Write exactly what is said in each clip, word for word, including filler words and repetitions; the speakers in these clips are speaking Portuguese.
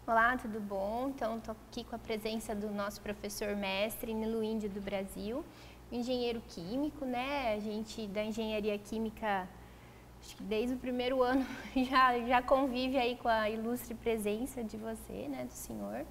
Olá, tudo bom? Então, estou aqui com a presença do nosso professor mestre Nilo Índio do Brasil, engenheiro químico, né? A gente da engenharia química, acho que desde o primeiro ano já, já convive aí com a ilustre presença de você, né, do senhor.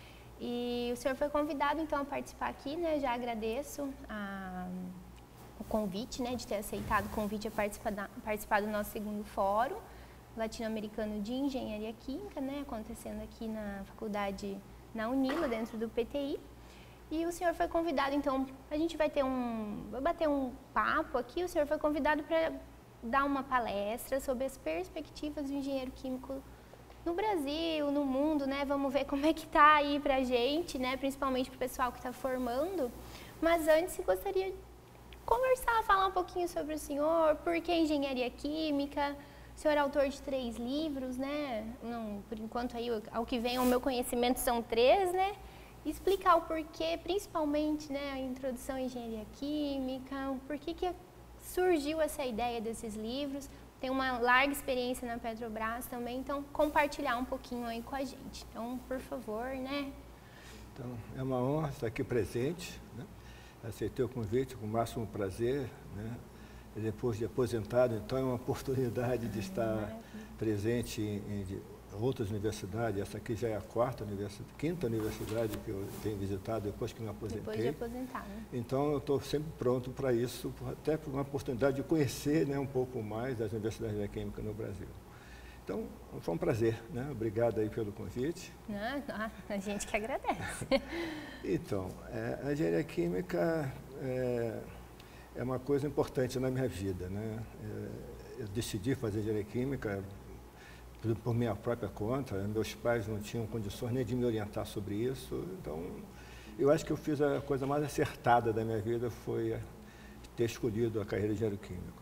E o senhor foi convidado, então, a participar aqui, né? Já agradeço a, o convite, né, de ter aceitado o convite a participar, da, participar do nosso segundo fórum latino-americano de engenharia química, né, acontecendo aqui na faculdade, na Unila, dentro do P T I. E o senhor foi convidado, então, a gente vai ter um, vai bater um papo aqui, o senhor foi convidado para dar uma palestra sobre as perspectivas do engenheiro químico no Brasil, no mundo, né, vamos ver como é que tá aí pra gente, né, principalmente pro pessoal que está formando. Mas antes, eu gostaria de conversar, falar um pouquinho sobre o senhor, por que engenharia química. O senhor é autor de três livros, né? Não, por enquanto, aí, ao que vem, ao meu conhecimento, são três, né? Explicar o porquê, principalmente, né, a introdução à engenharia química, por que que surgiu essa ideia desses livros. Tem uma larga experiência na Petrobras também, então compartilhar um pouquinho aí com a gente. Então, por favor, né? Então, é uma honra estar aqui presente, né? Aceitei o convite com o máximo prazer, né? Depois de aposentado, então é uma oportunidade de estar presente em, em outras universidades. Essa aqui já é a quarta universidade, quinta universidade que eu tenho visitado depois que me aposentei. Depois de aposentar, né? Então eu estou sempre pronto para isso, até por uma oportunidade de conhecer, né, um pouco mais das universidades da química no Brasil. Então, foi um prazer, né? Obrigado aí pelo convite. Não, a gente que agradece. Então, é, a engenharia química é, é uma coisa importante na minha vida, né? Eu decidi fazer engenharia química por, por minha própria conta. Meus pais não tinham condições nem de me orientar sobre isso. Então, eu acho que eu fiz a coisa mais acertada da minha vida foi ter escolhido a carreira de engenheiro químico.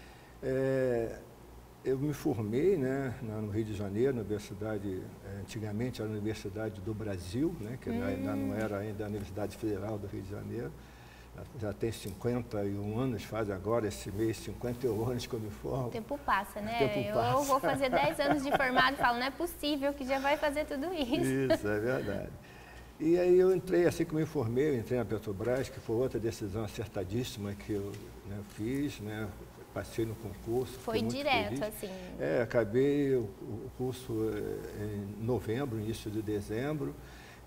É, eu me formei, né, no Rio de Janeiro, na universidade, antigamente era a Universidade do Brasil, né, que hum. ainda não era ainda a Universidade Federal do Rio de Janeiro. Já tem cinquenta e um anos, faz agora esse mês cinquenta e um anos que eu me formo. O tempo passa, né? O tempo eu passa. vou fazer dez anos de formado e falo, não é possível que já vai fazer tudo isso. Isso, é verdade. E aí eu entrei, assim que me formei, eu entrei na Petrobras, que foi outra decisão acertadíssima que eu, né, fiz, né? Passei no concurso. Foi direto, feliz. assim? É, acabei o, o curso em novembro, início de dezembro.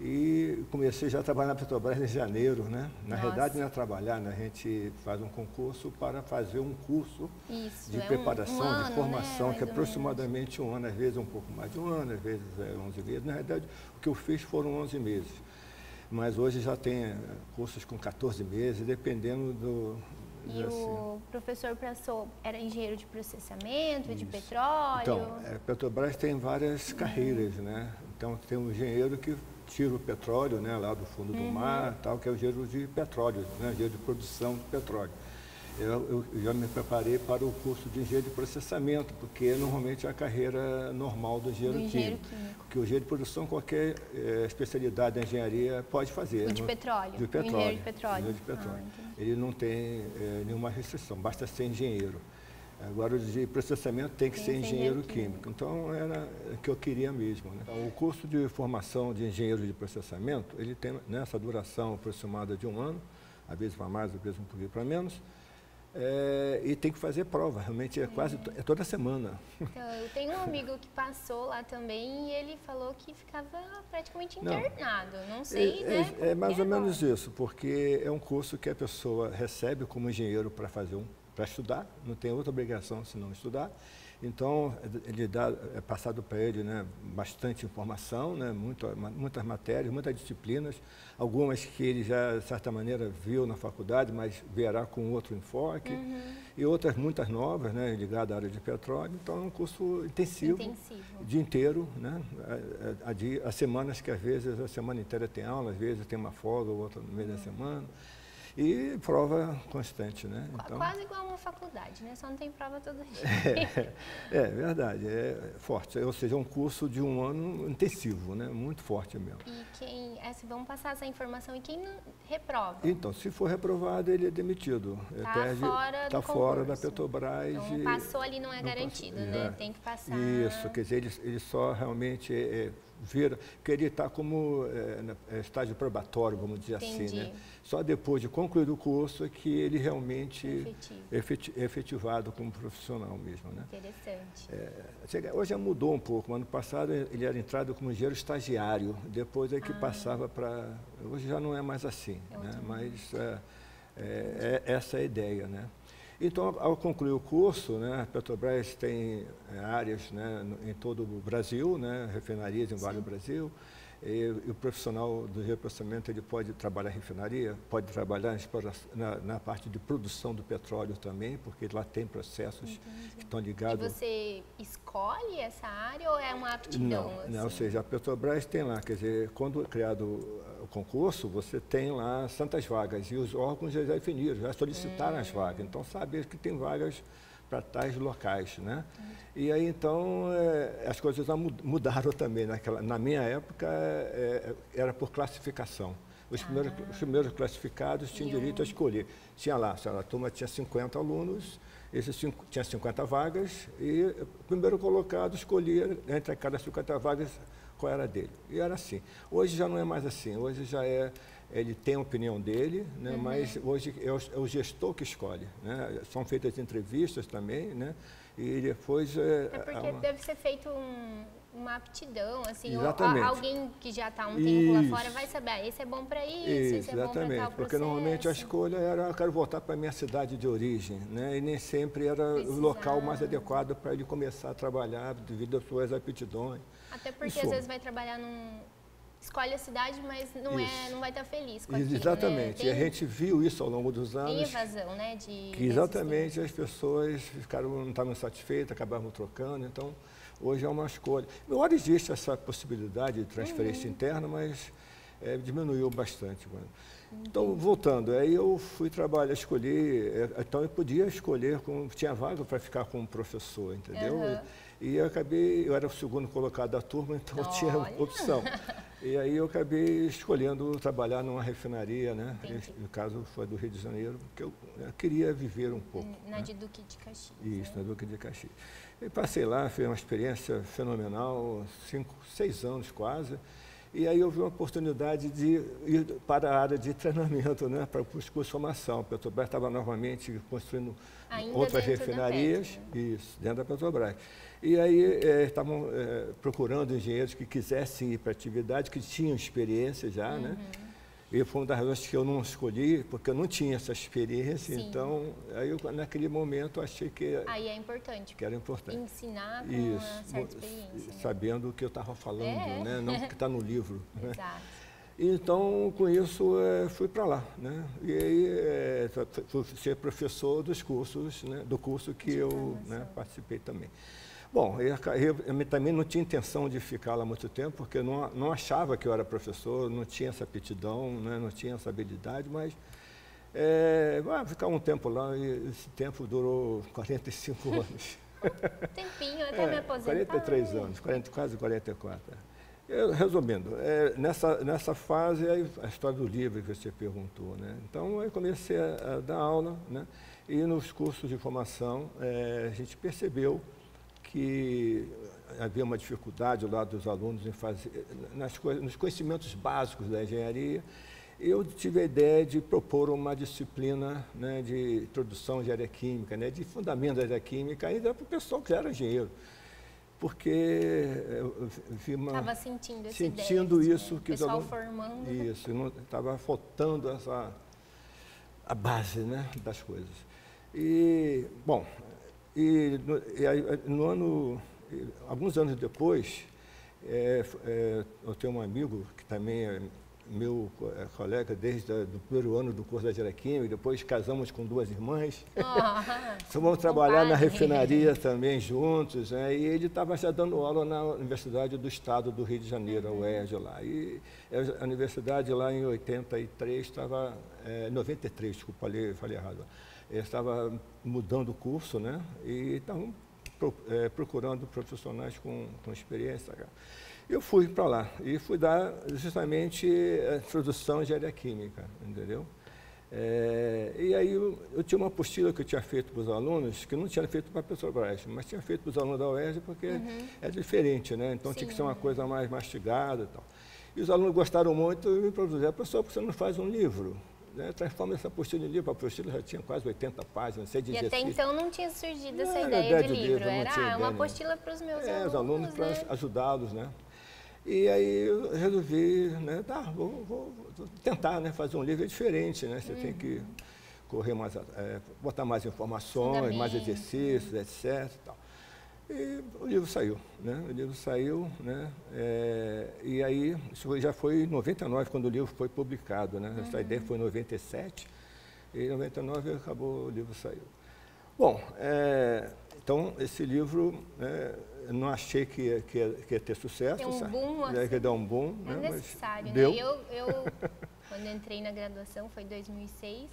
E comecei já a trabalhar na Petrobras em janeiro, né? Na Nossa. realidade, não é trabalhar, né? A gente faz um concurso para fazer um curso Isso, de é preparação, um, um ano, de formação, né? que é aproximadamente um ano, às vezes um pouco mais de um ano, às vezes é onze meses. Na realidade, o que eu fiz foram onze meses. Mas hoje já tem cursos com quatorze meses, dependendo do... E assim. O professor passou, era engenheiro de processamento, Isso. de petróleo? Então, a Petrobras tem várias uhum. carreiras, né? Então, tem um engenheiro que tira o petróleo, né, lá do fundo do uhum. mar, tal, que é o engenheiro de petróleo, né, engenheiro de produção de petróleo. Eu, eu já me preparei para o curso de engenheiro de processamento, porque normalmente é a carreira normal do engenheiro, do engenheiro químico. químico. Porque o engenheiro de produção, qualquer é, especialidade da engenharia pode fazer. O de não, petróleo? De petróleo. O engenheiro de petróleo. Engenheiro de petróleo. Ah, Ele não tem é, nenhuma restrição, basta ser engenheiro. Agora, o de processamento tem que tem ser engenheiro, engenheiro químico. químico. Então, era o que eu queria mesmo, né? Então, o curso de formação de engenheiro de processamento, ele tem nessa duração aproximada de um ano, às vezes para mais, às vezes um pouquinho para menos, é, e tem que fazer prova, realmente é, é. quase é toda semana. Então, eu tenho um amigo que passou lá também e ele falou que ficava praticamente internado, não, não sei, é, né? É, é mais ou agora. menos isso, porque é um curso que a pessoa recebe como engenheiro para fazer um para estudar, não tem outra obrigação senão estudar. Então, ele dá, é passado para ele, né, bastante informação, né, muito, muitas matérias, muitas disciplinas, algumas que ele já, de certa maneira, viu na faculdade, mas verá com outro enfoque, uhum. e outras muitas novas, né, ligadas à área de petróleo. Então, é um curso intensivo, intensivo. o dia inteiro, né, há, há, há semanas que, às vezes, a semana inteira tem aula, às vezes tem uma folga ou outra no meio uhum. da semana. E prova constante, né? Então, quase igual uma faculdade, né? Só não tem prova todo dia. É, é verdade, é forte. Ou seja, é um curso de um ano intensivo, né? Muito forte mesmo. E quem, é, vamos passar essa informação, e quem não reprova? Então, se for reprovado, ele é demitido. Está perde, fora tá do fora concurso. da Petrobras. Então, passou ali não é não garantido, passou, né? É. Tem que passar. Isso, quer dizer, ele, ele só realmente é, vira, queria estar como é, estágio probatório, vamos dizer Entendi. assim, né? Só depois de concluir o curso é que ele realmente efeti efetivado como profissional mesmo, né? Interessante. É, hoje já mudou um pouco. No ano passado ele era entrado como engenheiro estagiário, depois é que ah. passava para... Hoje já não é mais assim, é né? Mas é, é, é essa é a ideia, né? Então, ao concluir o curso, né, a Petrobras tem é, áreas, né, em todo o Brasil, né, refinarias em vários Brasil, e, e o profissional do reprocessamento ele pode trabalhar em refinaria, pode trabalhar na, na parte de produção do petróleo também, porque lá tem processos Entendi. que estão ligados... E você escolhe essa área ou é uma aptidão? Não, assim? não, ou seja, a Petrobras tem lá, quer dizer, quando é criado o concurso, você tem lá tantas vagas, e os órgãos já definiram, já solicitaram hum. as vagas, então sabe que tem vagas para tais locais, né? Entendi. E aí, então, é, as coisas mudaram também. Naquela, na minha época, é, era por classificação. Os, ah. primeiros, os primeiros classificados tinham eu... direito a escolher. Tinha lá, a turma tinha cinquenta alunos, esses cinco, tinha cinquenta vagas, e o primeiro colocado escolhia, entre cada cinquenta vagas, qual era dele. E era assim. Hoje já não é mais assim. Hoje já é... Ele tem a opinião dele, né, uhum. mas hoje é o, é o gestor que escolhe, né? São feitas entrevistas também, né? E depois... É, é porque uma... deve ser feito um, uma aptidão, assim, exatamente. Ou, alguém que já está um tempo isso. lá fora vai saber, ah, esse é bom para isso, isso, esse é bom para tal processo. Porque normalmente a escolha era, eu quero voltar para a minha cidade de origem, né? E nem sempre era Precisar. o local mais adequado para ele começar a trabalhar devido às suas aptidões. Até porque às vezes vai trabalhar num... Escolhe a cidade, mas não, é, não vai estar feliz com aquilo, Exatamente. Né? Tem, e a gente viu isso ao longo dos anos. Tem evasão, né? De, que exatamente as pessoas ficaram, não estavam satisfeitas, acabavam trocando. Então, hoje é uma escolha. Agora existe essa possibilidade de transferência uhum. interna, mas é, diminuiu bastante. Mano. Então, voltando, aí eu fui trabalhar, escolhi, então eu podia escolher, com, tinha vaga para ficar como professor, entendeu? Uhum. E, e eu acabei, eu era o segundo colocado da turma, então eu tinha opção. E aí eu acabei escolhendo trabalhar numa refinaria, né? Entendi. No caso foi do Rio de Janeiro, porque eu, eu queria viver um pouco. Na né? de Duque de Caxias. Isso, né? na Duque de Caxias. E passei lá, foi uma experiência fenomenal, cinco, seis anos quase. E aí houve uma oportunidade de ir para a área de treinamento, né, para os cursos de formação. A Petrobras estava novamente construindo Ainda outras refinarias, Petro, né? Isso, dentro da Petrobras. E aí é, estavam é, procurando engenheiros que quisessem ir para a atividade, que tinham experiência já, uhum. né? E foi uma das razões que eu não escolhi, porque eu não tinha essa experiência. Sim. Então, aí eu, naquele momento, eu achei que... Aí é importante. Que era importante. Ensinar com Isso, uma certa experiência. Sabendo né? o que eu estava falando, é. né? Não o que está no livro. Né? Exato. Então, com isso, é, fui para lá, né? E aí, é, fui ser professor dos cursos, né? Do curso que De eu né, participei também. Bom, eu, eu, eu também não tinha intenção de ficar lá muito tempo, porque eu não, não achava que eu era professor, não tinha essa aptidão, né, não tinha essa habilidade, mas é, vai ficar um tempo lá, e esse tempo durou quarenta e cinco anos. Tempinho, até é, me aposentar. quarenta e três anos, quarenta, quase quarenta e quatro. Eu, resumindo, é, nessa, nessa fase, aí, a história do livro que você perguntou, né? Então, eu comecei a, a dar aula, né? E nos cursos de formação, é, a gente percebeu que havia uma dificuldade lá dos alunos em fazer, nas, nos conhecimentos básicos da engenharia. Eu tive a ideia de propor uma disciplina, né, de introdução à engenharia química, né, de fundamento da engenharia química, ainda para o pessoal que já era engenheiro. Porque eu vi uma... Estava sentindo esse Sentindo déficit, isso. Né? Que pessoal os alunos, formando. Isso, estava faltando essa, a base, né, das coisas. E, bom... E no, e aí, no ano, alguns anos depois, é, é, eu tenho um amigo que também é meu é, colega desde o primeiro ano do curso da engenharia química, depois casamos com duas irmãs. Oh, então vamos trabalhar na refinaria também juntos, né? E ele estava já dando aula na Universidade do Estado do Rio de Janeiro, a U E R J lá. E a universidade lá em oitenta e três estava, é, noventa e três, desculpa, falei, falei errado. Eu estava mudando o curso, né? E estavam pro, é, procurando profissionais com, com experiência. Eu fui para lá e fui dar justamente a introdução à engenharia química, entendeu? É, e aí eu, eu tinha uma apostila que eu tinha feito para os alunos, que não tinha feito para a Petrobras, mas tinha feito para os alunos da U E R J porque uhum. é diferente, né? Então Sim. tinha que ser uma coisa mais mastigada e tal. E os alunos gostaram muito e me propuseram, professor, por que você não faz um livro? Né? Transforma essa apostila em livro. A apostila já tinha quase oitenta páginas, cheia de E exercício. até então não tinha surgido não essa ideia, ideia de, de livro, livro era ah, uma apostila para os meus é, alunos, os alunos né? para ajudá-los, né? E aí eu resolvi, né, tá, vou, vou, vou tentar, né, fazer um livro diferente, né? Você uhum. tem que correr mais, é, botar mais informações, mais exercícios, etcétera e tal. E o livro saiu, né? O livro saiu, né? É, e aí, isso já foi em noventa e nove, quando o livro foi publicado, né? Uhum. Essa ideia foi em noventa e sete, e em noventa e nove acabou, o livro saiu. Bom, é, então, esse livro, né, eu não achei que ia, que ia, que ia ter sucesso. Tem um sabe? boom, assim, ia dar um boom, é né? necessário, mas né? deu. Eu, eu, quando entrei na graduação, foi em dois mil e seis,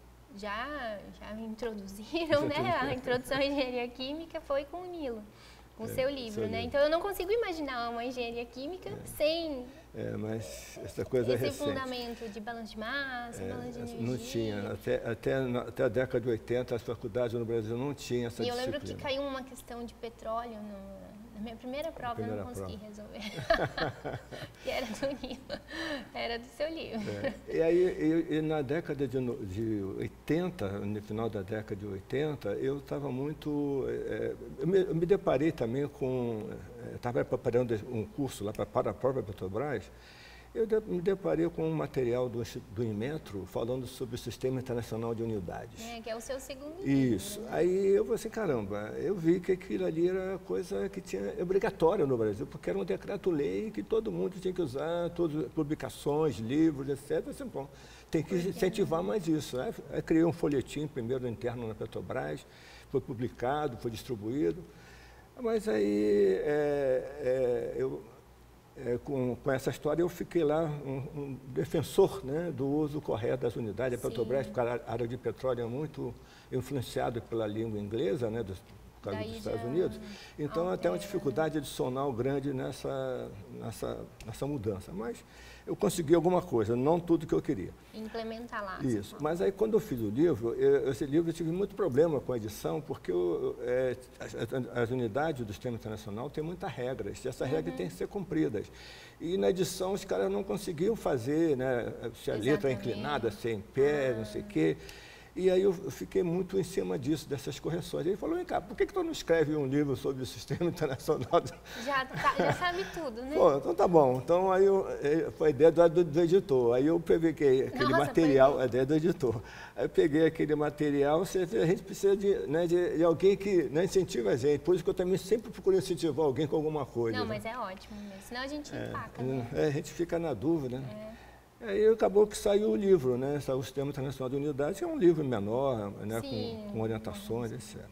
já, já me introduziram, né? A introdução à engenharia química foi com o Nilo, com o é, seu livro, seu né? Livro. Então, eu não consigo imaginar uma engenharia química é. sem... É, mas essa coisa esse é recente. Esse fundamento de balanço de massa, é, balanço de energia. Não tinha. Até, até, até a década de oitenta, as faculdades no Brasil não tinham essa disciplina. E eu lembro que caiu uma questão de petróleo no... Na minha primeira prova primeira eu não consegui prova. resolver, que era do Nilo, era do seu livro. É. E aí, e, e na década de, de oitenta, no final da década de oitenta, eu estava muito... É, eu, me, eu me deparei também com... Estava preparando um curso lá para, para a própria Petrobras, eu de, me deparei com um material do, do Inmetro falando sobre o Sistema Internacional de Unidades. É, que é o seu segundo livro. Isso. Né? Aí eu falei assim, caramba, eu vi que aquilo ali era coisa que tinha obrigatória no Brasil, porque era um decreto-lei que todo mundo tinha que usar, todas as publicações, livros, etcétera. Assim, bom, tem que incentivar mais isso. Né? Aí criei um folhetim primeiro interno na Petrobras, foi publicado, foi distribuído. Mas aí é, é, eu... É, com, com essa história, eu fiquei lá um, um defensor, né, do uso correto das unidades. A Petrobras, porque a área de petróleo é muito influenciada pela língua inglesa, né, dos, por causa dos Estados Unidos. Então, altera, até uma dificuldade adicional grande nessa, nessa, nessa mudança. Mas eu consegui alguma coisa, não tudo que eu queria. Implementar lá. Isso. Mas aí, quando eu fiz o livro, eu, esse livro eu tive muito problema com a edição, porque eu, é, as, as unidades do Sistema Internacional têm muitas regras, e essas uhum. regras têm que ser cumpridas. E na edição os caras não conseguiam fazer, né, se a Exatamente. letra é inclinada, se é em pé, ah. não sei o quê. E aí eu fiquei muito em cima disso, dessas correções. Ele falou, vem cá, por que, que tu não escreve um livro sobre o Sistema Internacional? Já, tá, já sabe tudo, né? Pô, então tá bom. Então aí eu, foi a ideia do, do, do editor. Aí eu peguei aquele Nossa, material, a ideia do editor. Aí eu peguei aquele material, você, a gente precisa de, né, de, de alguém que, né, incentiva a gente. Por isso que eu também sempre procuro incentivar alguém com alguma coisa. Não, né? mas é ótimo mesmo. Senão a gente é, empaca, né? É, a gente fica na dúvida, né? É. Aí acabou que saiu o livro, né? Saiu o Sistema Internacional de Unidades, que é um livro menor, né? com, com orientações, etcétera.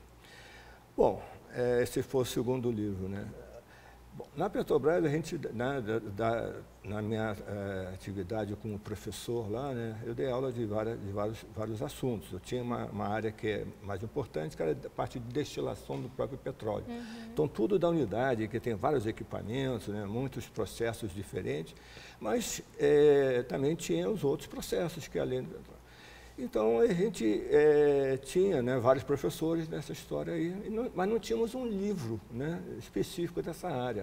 Bom, é, esse foi o segundo livro, né? Bom, na Petrobras, a gente, na, da, na minha é, atividade como professor lá, né? Eu dei aula de, várias, de vários, vários assuntos. Eu tinha uma, uma área que é mais importante, que era a parte de destilação do próprio petróleo. Uhum. Então, tudo da unidade, que tem vários equipamentos, né? Muitos processos diferentes, mas é, também tinha os outros processos que além do petróleo. Então, a gente é, tinha, né, vários professores nessa história aí, não, mas não tínhamos um livro, né, específico dessa área.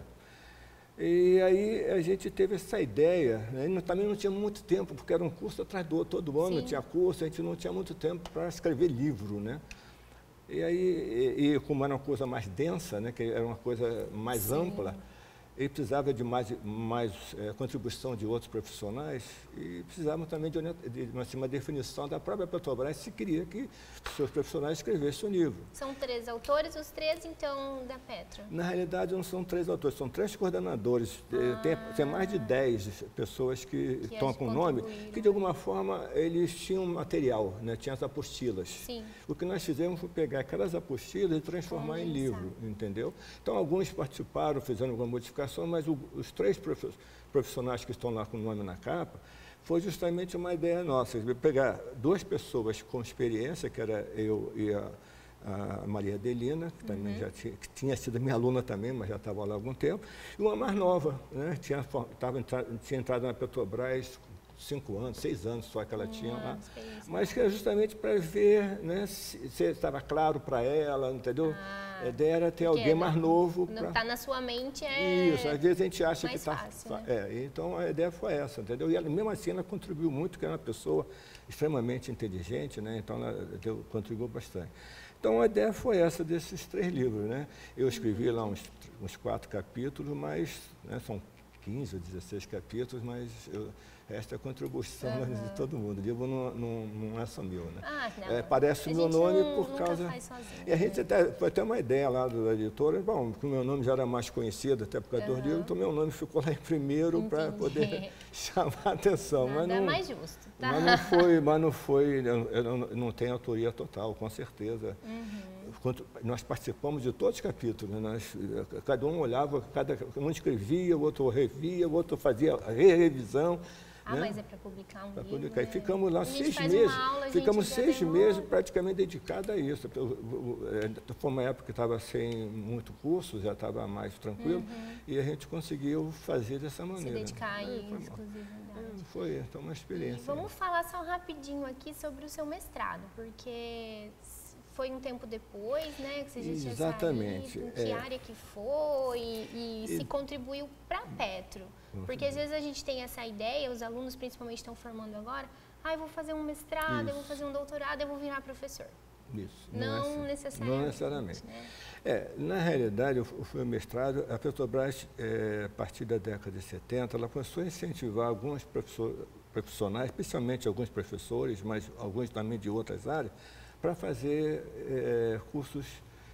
E aí a gente teve essa ideia, né, e também não tinha muito tempo, porque era um curso atrás do outro, todo ano Sim. tinha curso, a gente não tinha muito tempo para escrever livro, né. E aí, e, e como era uma coisa mais densa, né, que era uma coisa mais Sim. ampla, ele precisava de mais, mais é, contribuição de outros profissionais e precisava também de, de, de assim, uma definição da própria Petrobras se queria que os seus profissionais escrevessem o livro. São três autores, os três, então, da Petro? Na realidade, não são três autores, são três coordenadores. Ah. Tem, tem mais de dez pessoas que, que estão com o nome, que de alguma forma eles tinham material, né? Tinham as apostilas. Sim. O que nós fizemos foi pegar aquelas apostilas e transformar em livro, entendeu? Então, alguns participaram, fizeram alguma modificação, mas o, os três profissionais que estão lá com o nome na capa, foi justamente uma ideia nossa, pegar duas pessoas com experiência, que era eu e a, a Maria Adelina, que também uhum. já tinha, que tinha sido minha aluna também, mas já estava lá há algum tempo, e uma mais nova, né? tinha, tava, tinha entrado na Petrobras cinco anos, seis anos só que ela tinha lá. Experiência. Mas que era justamente para ver, né, se, se estava claro para ela, entendeu? Ah, a ideia era ter porque alguém não- mais novo. Não pra... está na sua mente, é... Isso, às vezes a gente acha que mais está... fácil, né? É, então a ideia foi essa, entendeu? E ela, mesmo assim ela contribuiu muito, que era uma pessoa extremamente inteligente, né? Então ela deu, contribuiu bastante. Então a ideia foi essa desses três livros, né? Eu escrevi lá uns, uns quatro capítulos, mas né, são quinze ou dezesseis capítulos, mas eu, esta é a contribuição Uhum. de todo mundo. O livro não, não, não é só meu, né? Ah, não. É, parece A o meu gente nome não- por nunca causa... faz sozinho, E a gente né? até, foi até uma ideia lá da editora, bom, que o meu nome já era mais conhecido, até por causa dos Uhum. livros, então meu nome ficou lá em primeiro para Entendi. poder chamar a atenção. Nada Mas não, mais justo, tá? mas não foi, mas não foi, eu, eu não, não tenho autoria total, com certeza. Uhum. Quando nós participamos de todos os capítulos, né? Nós, cada um olhava, cada um escrevia, o outro revia, o outro fazia a re-revisão. Ah, né? mas é para publicar um Pra livro, publicar. E né? ficamos lá A gente seis faz meses. uma aula, a gente Ficamos já seis demora. meses praticamente dedicados a isso. Eu- eu- eu- Foi uma época que estava sem muito curso, já estava mais tranquilo, Uhum. e a gente conseguiu fazer dessa Se maneira. dedicar É, em foi, bom. exclusividade. É, foi então, uma E experiência. vamos falar só rapidinho aqui sobre o seu mestrado, porque foi um tempo depois, né, que você já tinha Exatamente, saído, que é. área que foi e, e se E- contribuiu para a Petro. Porque às vezes a gente tem essa ideia, os alunos principalmente estão formando agora, ah, eu vou fazer um mestrado, eu vou Isso. fazer um doutorado, eu vou virar professor. Isso, Não, é assim. necessariamente. Não necessariamente. Né? É, na realidade, eu fui ao mestrado, a Petrobras, é, a partir da década de setenta, ela começou a incentivar alguns professor, profissionais, especialmente alguns professores, mas alguns também de outras áreas, para fazer é, cursos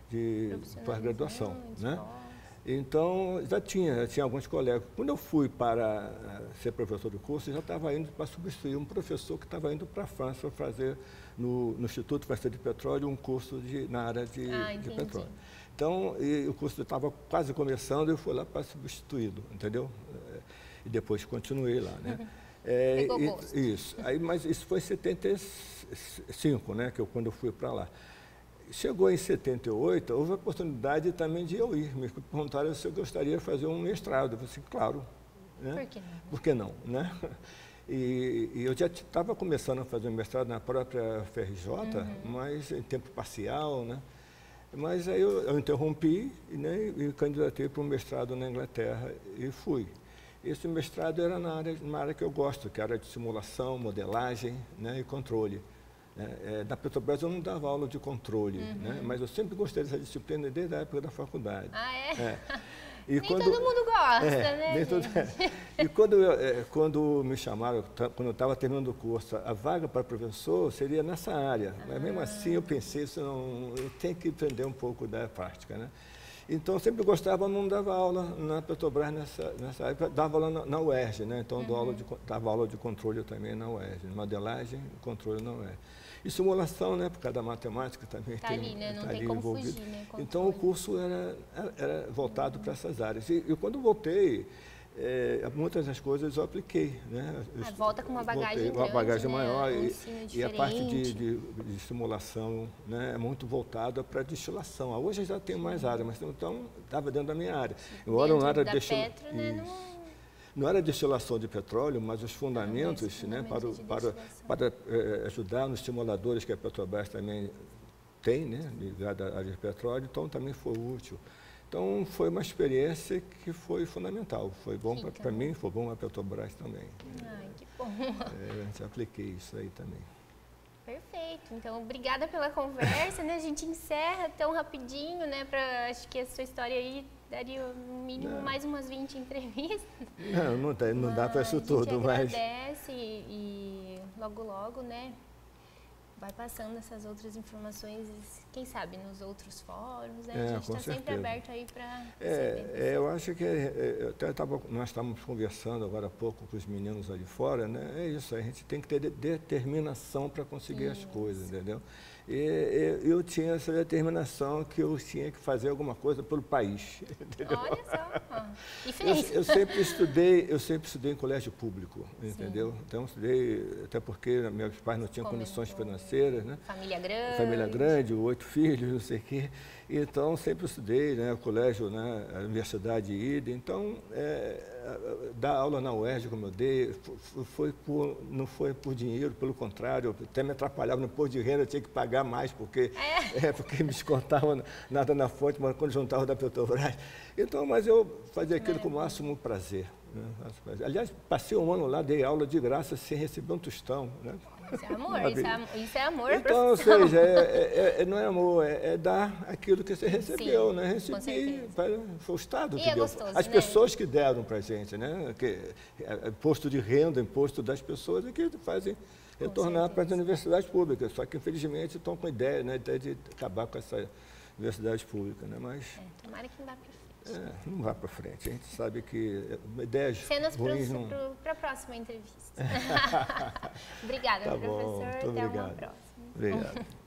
de pós-graduação. Né? pós. Então, já tinha, já tinha alguns colegas. Quando eu fui para eh, ser professor de curso, eu já estava indo para substituir um professor que estava indo para a França para fazer, no, no Instituto Francês de Petróleo, um curso de, na área de, Ah, de entendi. petróleo. Então, e o curso estava quase começando, eu fui lá para substituí-lo, entendeu? Eh, E depois continuei lá, né? É, Pegou e- gosto. Isso. Aí, mas isso foi em setenta e cinco, né, que eu, quando eu fui para lá. Chegou em setenta e oito, houve a oportunidade também de eu ir. Me perguntaram se eu gostaria de fazer um mestrado. Eu falei assim, claro. Né? Por que não? Por que não? Né? E, e eu já estava começando a fazer um mestrado na própria F R J, Uhum. mas em tempo parcial. Né? Mas aí eu, eu interrompi né, e candidatei para um mestrado na Inglaterra e fui. Esse mestrado era na área, na área que eu gosto, que era de simulação, modelagem né, e controle. É, na Petrobras eu não dava aula de controle, Uhum. né? Mas eu sempre gostei dessa disciplina desde a época da faculdade. Ah, é? É. E Nem todo mundo gosta, é, né, nem todo- gente? E quando, eu, é, quando me chamaram, ta- quando eu estava terminando o curso, a vaga para professor seria nessa área. Mas mesmo assim eu pensei, isso não, eu tenho que aprender um pouco da prática, né? Então eu sempre gostava, não dava aula na Petrobras nessa, nessa época, dava aula na, na U E R J, né? Então dou aula de, con- dava aula de controle também na U E R J, modelagem e controle na U E R J. E simulação, né, por causa da matemática também. Tá tem, ali, né? Não tá tem ali como envolvido. fugir, né? Então o Controle. curso era, era, era voltado para essas áreas. E, e quando voltei, é, muitas das coisas eu apliquei. Né? Eu Ah, volta com uma bagagem voltei, uma grande, bagagem né? maior. Um E, ensino e a parte de, diferente. de, de simulação né, é muito voltada para destilação. Hoje já tem mais área, mas então estava dentro da minha área. Embora Dentro não era da destila- Petro, né? Isso. Não... Não era destilação de petróleo, mas os fundamentos, mas né, para, o- fundamentos de para, destilação. para eh, ajudar nos simuladores que a Petrobras também tem, né, ligada à área de petróleo, então também foi útil. Então foi uma experiência que foi fundamental, foi bom Que para legal. mim, foi bom para a Petrobras também. Ai, que bom. É, eu apliquei isso aí também. Perfeito. Então, obrigada pela conversa, né? A gente encerra tão rapidinho, né? Pra, acho que a sua história aí daria no mínimo Não. mais umas vinte entrevistas. Não, não, dá- não dá para isso Mas tudo, A gente mas agradece e, e logo, logo, né? Vai passando essas outras informações, quem sabe nos outros fóruns, né? É, a gente com está sempre certeza. aberto aí para É, é, eu acho que é, é, eu até tava, nós estávamos conversando agora há pouco com os meninos ali fora, né? É isso, a gente tem que ter de- determinação para conseguir as Isso. coisas, entendeu? E, e eu tinha essa determinação que eu tinha que fazer alguma coisa pelo país, entendeu? Olha só. ó. E Eu, fez. eu sempre estudei, eu sempre estudei em colégio público, entendeu? Então estudei, até porque meus pais não tinham Comentou. condições financeiras, né? Família grande. Família grande, oito filhos, não sei o quê. Então, sempre estudei, né, o colégio, né, a universidade I D E. Então, é, dar aula na U E R J, como eu dei, foi por, não foi por dinheiro, pelo contrário, até me atrapalhava no imposto de renda, eu tinha que pagar mais, porque, é. É, porque me descontavam nada na fonte, mas quando juntava da Petrobras. Então, mas eu fazia aquilo com o máximo prazer. Né? Aliás, passei um ano lá, dei aula de graça, sem receber um tostão. Né? Isso é amor, isso é, isso é amor. Então, ou seja, é, é, não é amor, é, é dar aquilo que você recebeu, Sim, né? Recebi, foi o Estado e que é deu. gostoso, As né? pessoas que deram para a gente, né? Que, é, imposto de renda, imposto das pessoas, é que fazem retornar para as universidades públicas. Só que, infelizmente, estão com ideia, né, de acabar com essa universidade pública, né? Mas, é, tomara que não vá para frente. É, não vá para frente. A gente sabe que ideias Cenas ruins para não... a próxima entrevista. Obrigada, Tá professor. bom, Até obrigado. uma próxima. Obrigado.